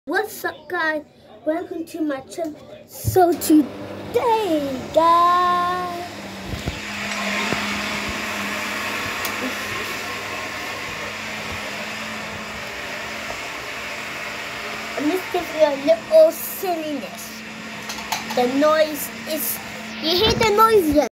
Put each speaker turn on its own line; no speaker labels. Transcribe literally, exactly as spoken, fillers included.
What's up, guys? Welcome to my channel. So today, guys, I'm just giving you a little silliness. The noise is, you hear the noise yet?